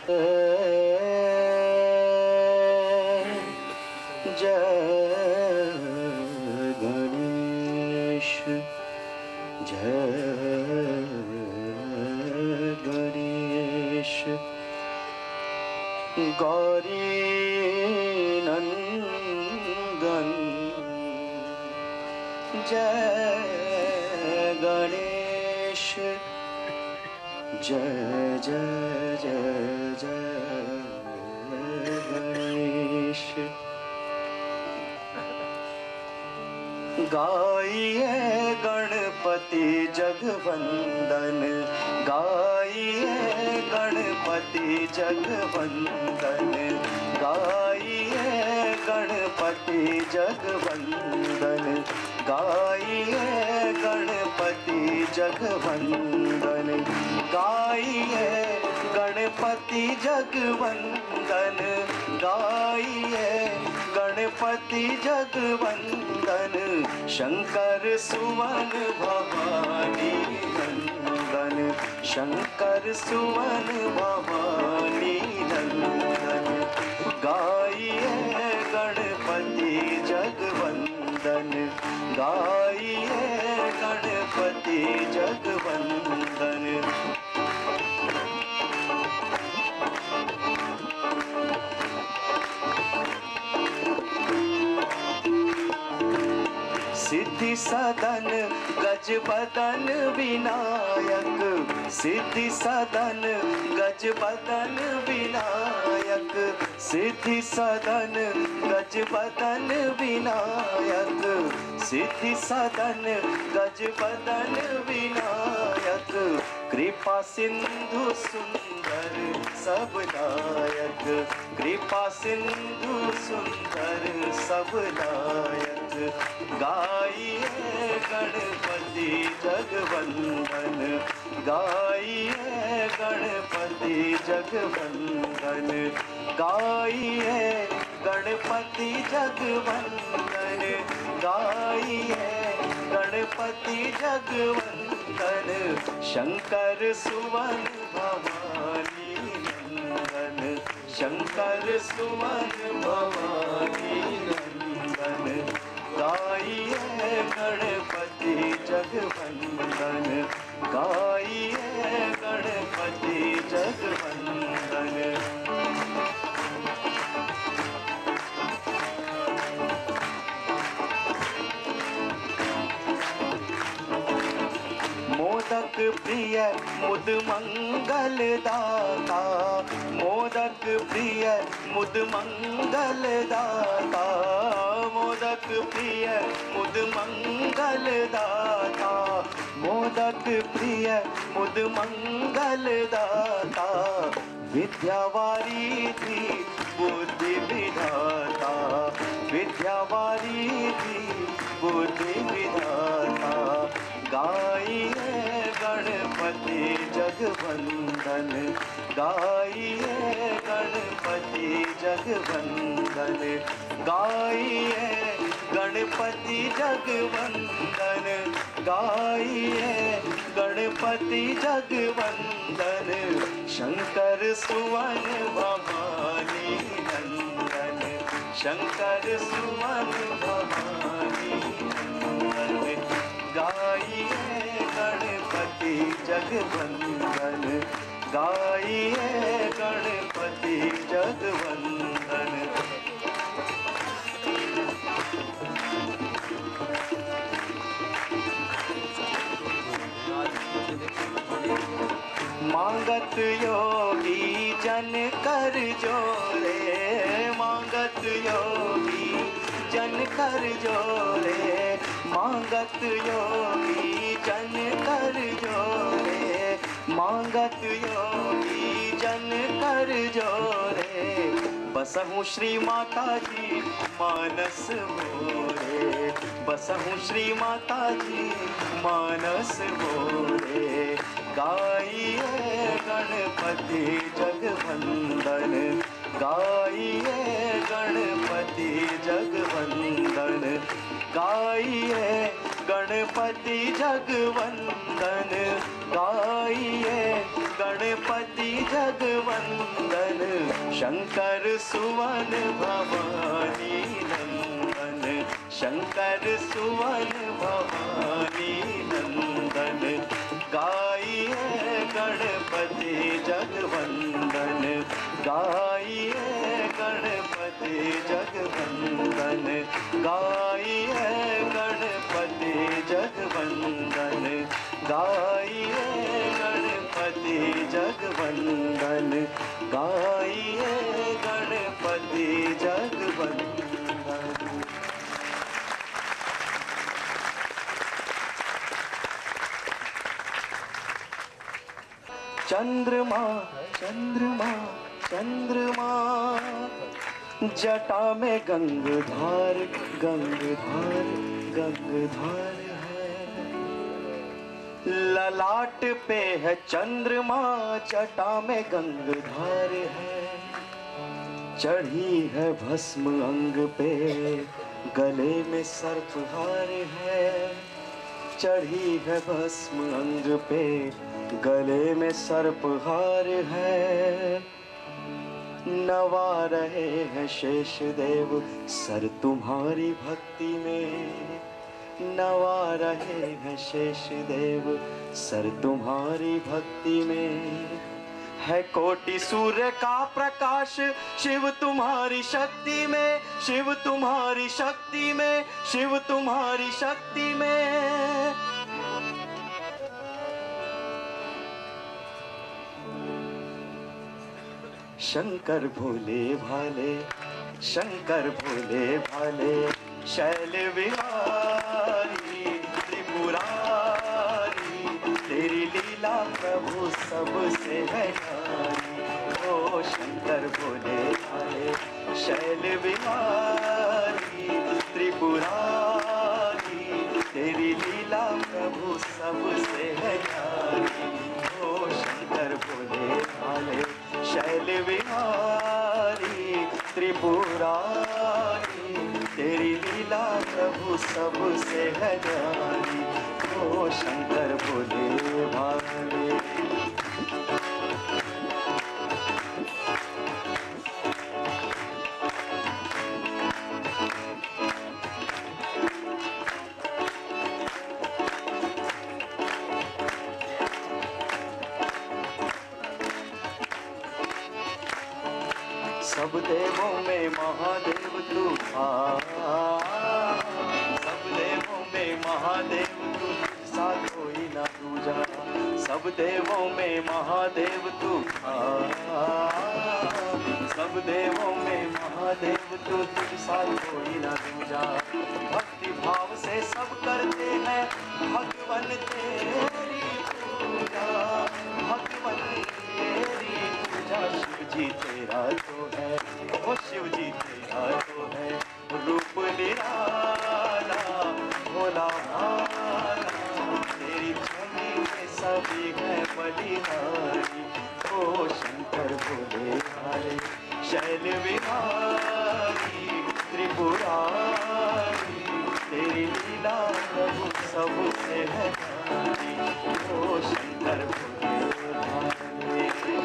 जय गणेश जय गणेश। गौरी नंदन जय गणेश जय जय जय जय गणेश। गाइए गणपति जगवंदन, गाइए गणपति जगवंदन, गाइए गणपति जगवंदन, गाइए गणपति जगवंदन, गाइए गणपति जगवंदन, गाइए गणपति जगवंदन। शंकर सुवन भवानी नंदन, शंकर सुवन भवानी नंदन। गाइए गणपति जगवंदन, गाइए गणपति जगवंदन। सिद्धि सदन गजबदन विनायक, सिद्धि सदन गजबदन विनायक, सिद्धि सदन गजबदन विनायक, सिद्धि सदन गजबदन विनायक। कृपा सिंधु सुंदर सब नायक, कृपा सिंधु सुंदर सब नायक। गाइए गणपति जगवंदन, गाइए गणपति जगवंदन, गाइए गणपति जगवंदन, गाइए गणपति जगवंदन। शंकर सुवन भवानी नंदन, शंकर सुवन भवानी नंदन। गाइए गणपति जगवंदन, गाइए गणपति जगवंदन। मोदक प्रिय मुद मंगल दाता, मोदक प्रिय मुद मंगल दाता, मोदक प्रिय मुद मंगल दाता, मोदक प्रिय मुद मंगल दाता। विद्यावारिधि बुद्धि विधाता, विद्यावारिधि बुद्धि विधाता। गाइए गणपति जगवंदन, गाइए गणपति जगवंदन, गाइए गणपति जगवंदन, गाइए गणपति जगवंदन। शंकर सुवन भवानी नंदन, शंकर सुवन भवानी नंदन। गाइए गणपति जगवंदन, गाइए गणपति जगवंदन। मांगत योगी जन कर जोरे, मांगत योगी जन कर जोरे, मांगत योगी जन कर जोरे, मांगत योगी जन कर जोरे। बसहु श्री माता जी मानस मोरे, बसहु श्री माता जी मानस मोरे। गाइए गणपति जगवंदन, गाइए गणपति जगवंदन, गाइए गण गणपति जगवंदन गाइए, गणपति जगवंदन, शंकर सुवन भवानी नंदन, शंकर सुवन भवानी नंदन गाइए, गणपति जगवंदन गाइए, गणपति जगवंदन गाइए, गणपति जगवंदन गाइए, गणपति जगवंदन गाइए, गणपति जगवंदन। चंद्रमा चंद्रमा चंद्रमा, जटा में गंगधार गंगधार गंगधार है, ललाट पे है चंद्रमा, जटा में गंगधार है, चढ़ी है भस्म अंग पे, गले में सर्पहार है, चढ़ी है भस्म अंग पे, गले में सर्पहार है, नवा रहे हैं शेष देव सर तुम्हारी भक्ति में, नवा रहे हैं शेष देव सर तुम्हारी भक्ति में, है कोटि सूर्य का प्रकाश शिव तुम्हारी शक्ति में, शिव तुम्हारी शक्ति में, शिव तुम्हारी शक्ति में। शंकर भोले भाले, शंकर भोले भाले, शैल विहारी त्रिपुरारी, तेरी लीला प्रभु सबसे है न्यारी। ओ शंकर भोले भाले, शैल विहारी त्रिपुरारी, तेरी लीला प्रभु सबसे है न्यारी। ओ शंकर भोले भाले, शैल विहारी त्रिपुरारी, तेरी लीला प्रभु सबसे है न्यारी। ओ शंकर भोले भाले। सब देवों में महादेव तू, सब देवों में महादेव तू, सा कोई ना दूजा। सब देवों में महादेव तू, सब देवों में महादेव तू, सा कोई ना दूजा। भक्ति भाव से सब करते हैं भगवन तेरी पूजा, भगवन तेरी पूजा। शिव जी तेरा तो है, ओ शिव जी तेरा तो है, रूप निराला भोला भाला, तेरी छवि में सभी है बलिहारी। ओ शंकर भोले भाले, शैल विहारी त्रिपुरारी, तेरी लीला प्रभु सबसे है न्यारी। ओ शंकर भोले भाले।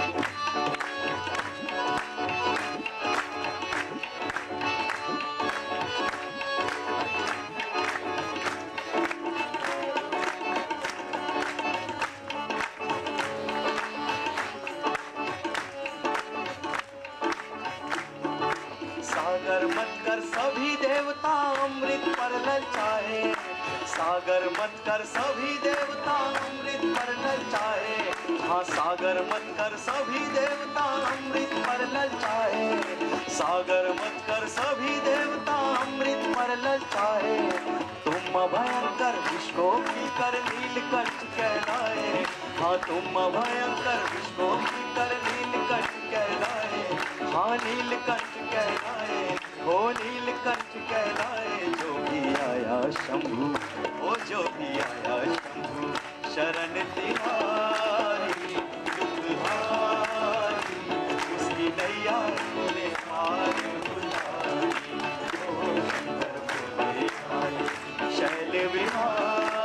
सागर मत कर सभी देवता अमृत पर ललचाए, सागर मत कर सभी देवता अमृत पर ललचाए। हाँ सागर मत कर सभी देवता अमृत पर ललचाए, सागर मत कर सभी देवता अमृत पर ललचाए। तुम भयंकर विश्व को कर नीलकंठ कहलाए, हाँ तुम भयंकर विश्व को कर नीलकंठ कहलाए। हाँ नीलकंठ कहलाए, ओ नीलकंठ कहलाए। जो भी आया शंभु, ओ जो भी आया शंभु, शरण तिहारी दुखहारी, उसकी नैया ने पार उतारी। ओ शंकर भोले भाले, शैल विहारी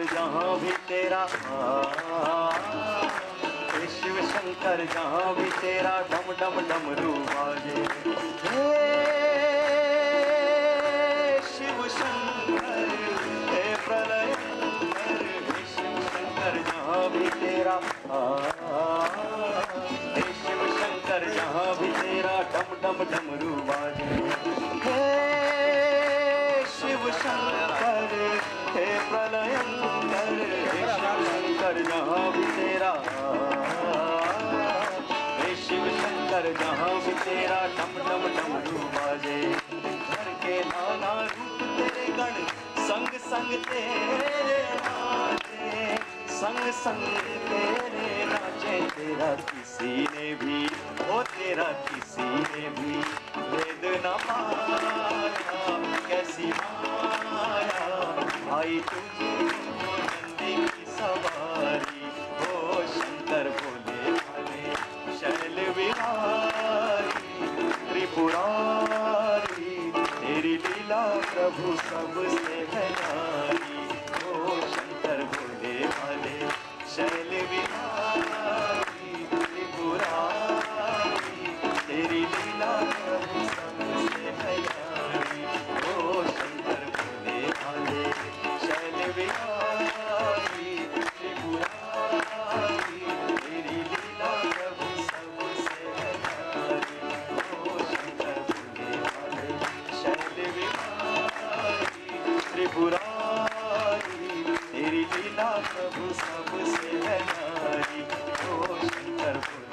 शंकर जहाँ भी तेरा हे शिव शंकर जहाँ भी तेरा डम डम डमरू बाजे। हे शिव शंकर हे प्रलयंकर, हे शिव शंकर जहाँ भी तेरा हे शिव शंकर जहाँ भी तेरा डम डम डमरू बाजे। हे शिव शंकर हे प्रलयंकर, हे शिव शंकर जहाँ भी तेरा हे शिव शंकर जहाँ भी तेरा डम डम डमरू बाजे। घर के नाना रूप तेरे गण संग संग तेरे नाचे, संग संग तेरे नाचे। तेरा किसी ने भी ओ तेरा किसी ने भी भेद न पाया, कैसी माया आई तुझे नंदी की सवारी। ओ शंकर भोले भाले शैल विहारी त्रिपुरारी, तेरी लीला प्रभु सबसे है न्यारी। ओ शंकर भोले भाले शैल विहारी त्रिपुरारी, तेरी लीला प्रभु सबसे है न्यारी। ओ शंकर भोले भाले शैल विहारी त्रिपुरारी, तेरी लीला प्रभु सबसे है न्यारी। ओ शंकर भोले भाले शैल विहारी त्रिपुरारी, तेरी लीला प्रभु सबसे है न्यारी। ओ शंकर भोले